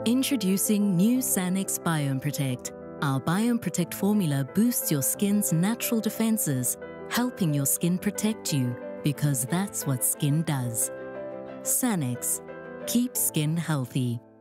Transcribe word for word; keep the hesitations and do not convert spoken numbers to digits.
Introducing new Sanex BiomeProtect. Our BiomeProtect formula boosts your skin's natural defenses, helping your skin protect you, because that's what skin does. Sanex. Keep skin healthy.